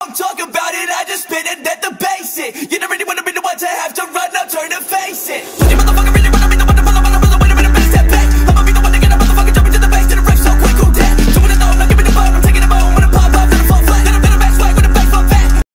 Talk about it, I just spit it at the basic. You don't really wanna be the one to have